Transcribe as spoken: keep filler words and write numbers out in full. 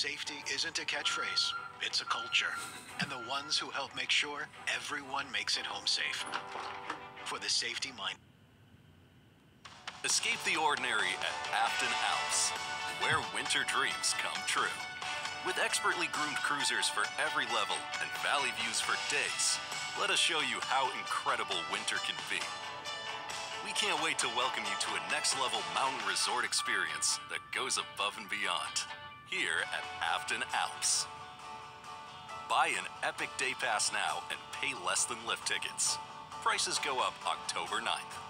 Safety isn't a catchphrase, it's a culture. And the ones who help make sure everyone makes it home safe. For the safety mind. Escape the ordinary at Afton Alps, where winter dreams come true. With expertly groomed cruisers for every level and valley views for days, let us show you how incredible winter can be. We can't wait to welcome you to a next-level mountain resort experience that goes above and beyond, here at Afton Alps. Buy an epic day pass now and pay less than lift tickets. Prices go up October ninth.